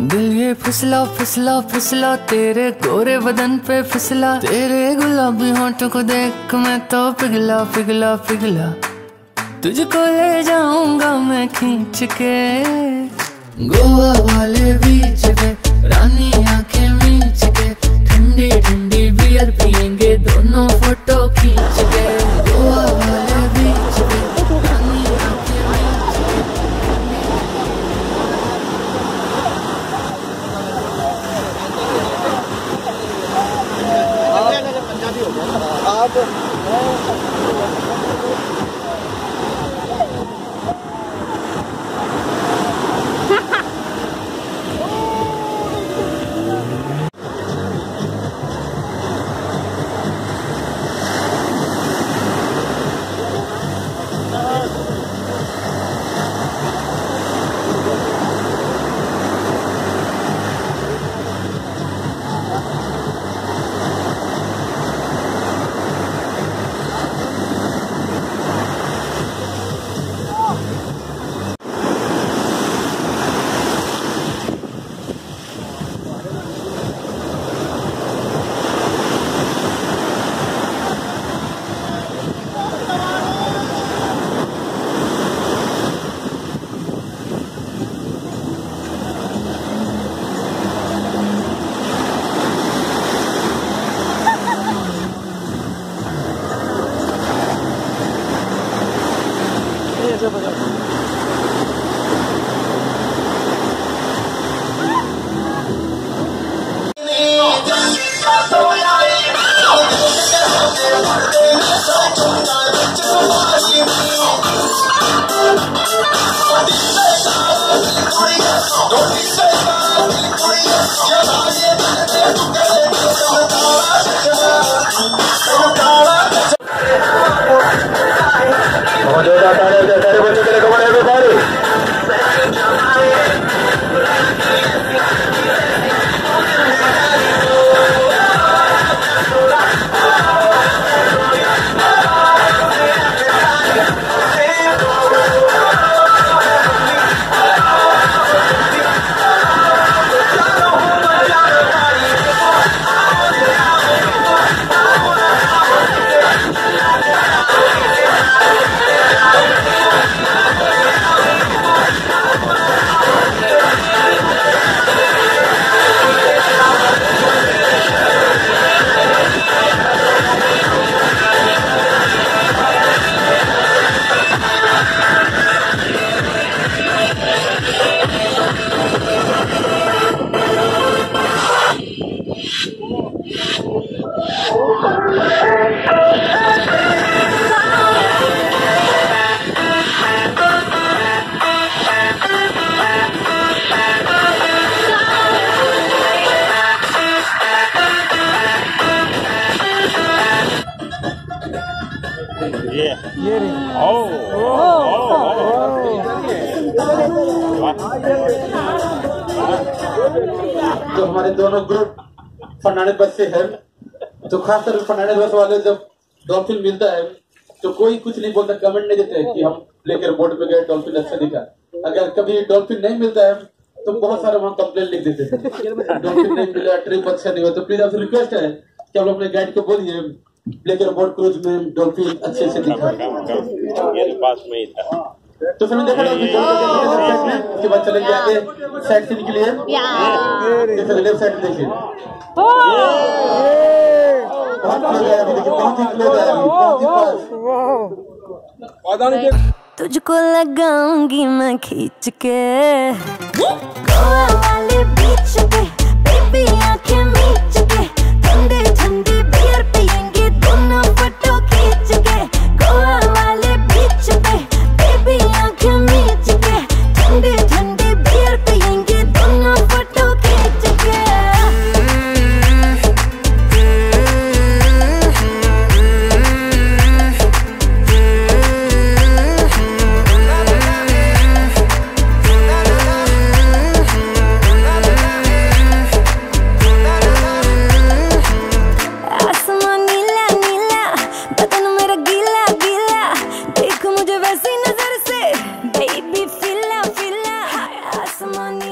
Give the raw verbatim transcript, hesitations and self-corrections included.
दिल ये फिसला फिसला फिसला तेरे गोरे बदन पे फिसला, तेरे गुलाबी होंठों को देख मैं तो पिघला पिघला पिघला। तुझको ले जाऊंगा मैं खींच के गोवा वाले बीच पे, रानी आंखें मीच के, ठंडी ठंडी बियर पियेंगे दोनों फोटो खींच के। गोवा वाले बीच पे, रानी आंखें मीच के। आप ये ये ओ तो हमारे दोनों ग्रुप फर्नांडिस बस से है, तो खासकर फर्नांडिस बस वाले जब डॉल्फिन मिलता है तो कोई कुछ नहीं बोलता, कमेंट नहीं देते कि हम लेकर बोर्ड पे गए डॉल्फिन अच्छा दिखा। अगर कभी डॉल्फिन नहीं मिलता है तो बहुत सारे वहाँ कंप्लेंट लिख देते हैं, डॉल्फिन नहीं मिला, ट्रिप अच्छा नहीं हुआ। तो प्लीज आपसे रिक्वेस्ट है कि आप अपने गाइड को बोलिए लेकर बोट क्रूज में डॉल्फिन अच्छे से दिखा। ये पास में ही था। तो फिर देखा उसके बाद चलेंगे आगे साइड सीन के लिए, लेफ्ट साइड देखिए तुझको लगाऊंगी मैं खींच के गोवा वाले बीच पे, बेबी आंखें मीच के, ठंडे ठंडे बियर पियेंगे दोनों फोटो खींच के। गोवा वाले बीच पे, बेबी आंखें मीच के, ठंडे ठंडे बियर पियेंगे दोनों फोटो खींच के। Baby, feel out, feel out. Someone